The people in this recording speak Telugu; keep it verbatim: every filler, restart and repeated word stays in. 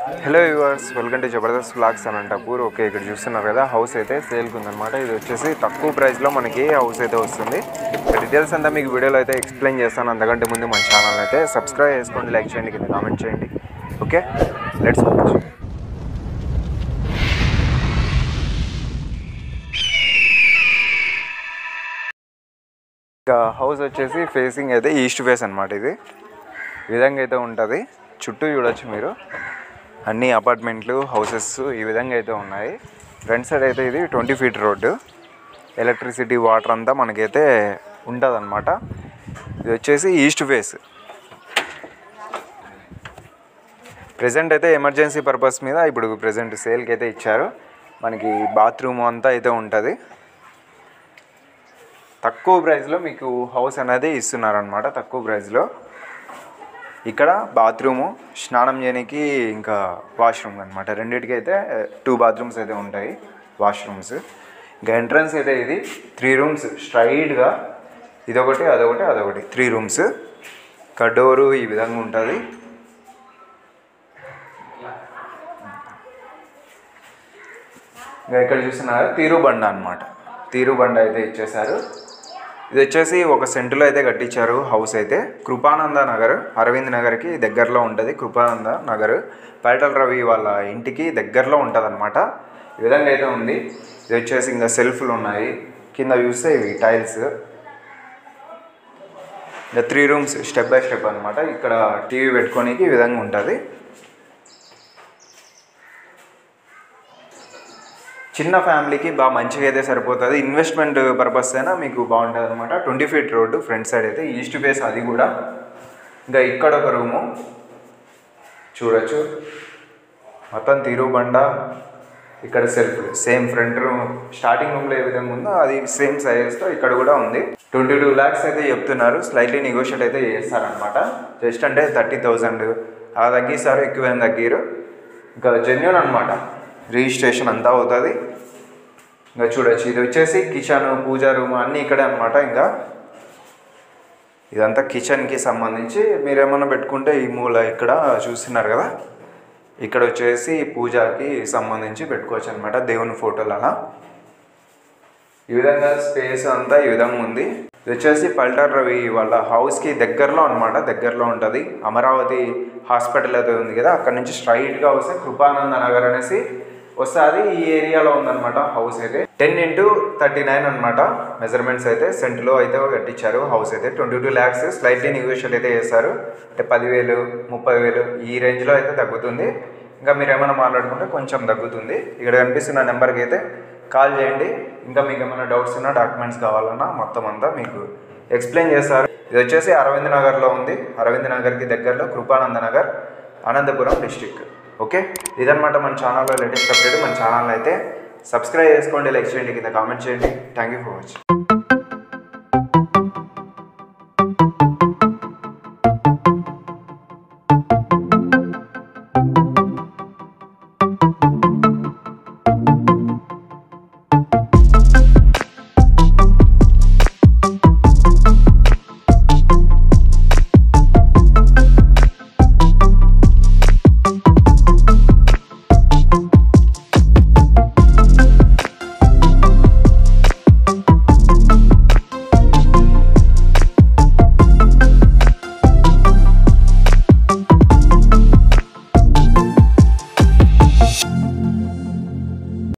Hello viewers, welcome to Jabardasth vlogs Anantapur. Okay, ఇక్కడ చూస్తున్నారు కదా, హౌస్ అయితే సేల్కి ఉందన్నమాట. ఇది వచ్చేసి తక్కువ ప్రైస్లో మనకి హౌస్ అయితే వస్తుంది. డీటెయిల్స్ అంతా మీకు వీడియోలో అయితే ఎక్స్ప్లెయిన్ చేస్తాను. అంతకంటే ముందు మన ఛానల్ అయితే సబ్స్క్రైబ్ చేసుకోండి, లైక్ చేయండి, కింద కామెంట్ చేయండి. Okay, let's watch. ఇంకా హౌస్ వచ్చేసి ఫేసింగ్ అయితే ఈస్ట్ ఫేస్ అనమాట. ఇది ఈ విధంగా అయితే ఉంటుంది. చుట్టూ చూడొచ్చు మీరు, అన్ని అపార్ట్మెంట్లు, హౌసెస్ ఈ విధంగా అయితే ఉన్నాయి. ఫ్రంట్ సైడ్ అయితే ఇది twenty feet road. Electricity, water అంతా మనకైతే ఉంటుంది అనమాట. ఇది వచ్చేసి ఈస్ట్ ఫేస్. ప్రజెంట్ అయితే ఎమర్జెన్సీ పర్పస్ మీద ఇప్పుడు ప్రజెంట్ సేల్కి అయితే ఇచ్చారు. మనకి బాత్రూమ్ అంతా అయితే ఉంటుంది. తక్కువ ప్రైస్లో మీకు హౌస్ అనేది ఇస్తున్నారనమాట. తక్కువ ప్రైస్లో ఇక్కడ బాత్రూము, స్నానం చేయడానికి ఇంకా వాష్రూమ్ అనమాట. రెండింటికి అయితే టూ బాత్రూమ్స్ అయితే ఉంటాయి, వాష్రూమ్స్. ఇంకా ఎంట్రన్స్ అయితే ఇది త్రీ రూమ్స్ స్ట్రైట్గా, ఇదొకటి అదొకటి అదొకటి త్రీ రూమ్స్. ఇంకా డోరు ఈ విధంగా ఉంటుంది. ఇంకా ఇక్కడ చూస్తున్నారా, తీరు బండ అనమాట. తీరు బండ అయితే ఇచ్చేశారు. ఇది వచ్చేసి ఒక సెంటులో అయితే కట్టించారు హౌస్ అయితే. కృపానంద నగర్, అరవింద్ నగర్కి దగ్గరలో ఉంటుంది. కృపానంద నగర్ పైటల్ రవి వాళ్ళ ఇంటికి దగ్గరలో ఉంటుంది అనమాట. ఈ విధంగా అయితే ఉంది. ఇది వచ్చేసి ఇంకా సెల్ఫ్లు ఉన్నాయి. కింద చూస్తే ఇవి టైల్స్. ఇంకా three rooms step by step అనమాట. ఇక్కడ టీవీ పెట్టుకోనికి ఈ విధంగా ఉంటుంది. చిన్న ఫ్యామిలీకి బాగా మంచిగా అయితే సరిపోతుంది. ఇన్వెస్ట్మెంట్ పర్పస్ అయినా మీకు బాగుంటుంది అనమాట. Twenty feet road, front side అయితే ఈస్ట్ ఫేస్ అది కూడా. ఇంకా ఇక్కడ ఒక రూము చూడొచ్చు, మొత్తం తీరు బండ. ఇక్కడ self same front room, starting రూమ్లో ఏ విధంగా ఉందో అది సేమ్ సైజెస్తో ఇక్కడ కూడా ఉంది. ట్వంటీ టూ ల్యాక్స్ అయితే చెప్తున్నారు. స్లైట్లీ నెగోషియేట్ అయితే చేస్తారనమాట. జస్ట్ అంటే థర్టీ థౌజండ్ అలా తగ్గిస్తారు, ఎక్కువేం తగ్గిరు. ఇంకా జెన్యూన్ అనమాట. రిజిస్ట్రేషన్ అంతా అవుతుంది. ఇంకా చూడొచ్చు, ఇది వచ్చేసి కిచెన్, పూజా రూమ్ అన్నీ ఇక్కడే అనమాట. ఇంకా ఇదంతా కిచెన్కి సంబంధించి. మీరేమన్నా పెట్టుకుంటే ఈ మూల ఇక్కడ చూస్తున్నారు కదా, ఇక్కడ వచ్చేసి పూజకి సంబంధించి పెట్టుకోవచ్చు అనమాట, దేవుని ఫోటోలు అలా. ఈ విధంగా స్పేస్ అంతా ఈ విధంగా ఉంది. ఇది వచ్చేసి పల్టర్ రవి వాళ్ళ హౌస్కి దగ్గరలో అనమాట, దగ్గరలో ఉంటుంది. అమరావతి హాస్పిటల్ అయితే ఉంది కదా, అక్కడ నుంచి స్ట్రైట్గా వస్తే కృపానంద నగర్ అనేసి వస్తుంది. ఈ ఏరియాలో ఉందన్నమాట హౌస్ అయితే. టెన్ ఇంటూ థర్టీ నైన్ అనమాట మెజర్మెంట్స్ అయితే. సెంట్లో అయితే కట్టించారు హౌస్ అయితే. Twenty two lakhs slightly negotiate అయితే చేస్తారు. అంటే పదివేలు ముప్పై వేలు ఈ రేంజ్లో అయితే తగ్గుతుంది. ఇంకా మీరు ఏమైనా మాట్లాడుకుంటే కొంచెం తగ్గుతుంది. ఇక్కడ కనిపిస్తున్న నెంబర్కి అయితే కాల్ చేయండి. ఇంకా మీకు ఏమైనా డౌట్స్ ఉన్నా, డాక్యుమెంట్స్ కావాలన్నా మొత్తం అంతా మీకు ఎక్స్ప్లెయిన్ చేస్తారు. ఇది వచ్చేసి అరవింద్ నగర్లో ఉంది. అరవింద్ నగర్కి దగ్గరలో కృపానంద నగర్, అనంతపురం డిస్ట్రిక్ట్. ఓకే, ఇదన్నమాట మన ఛానల్లో లేటెస్ట్ అప్డేట్. మన ఛానల్ అయితే సబ్స్క్రైబ్ చేసుకోండి, లైక్ చేయండి, కింద కామెంట్ చేయండి. Thank you for watching.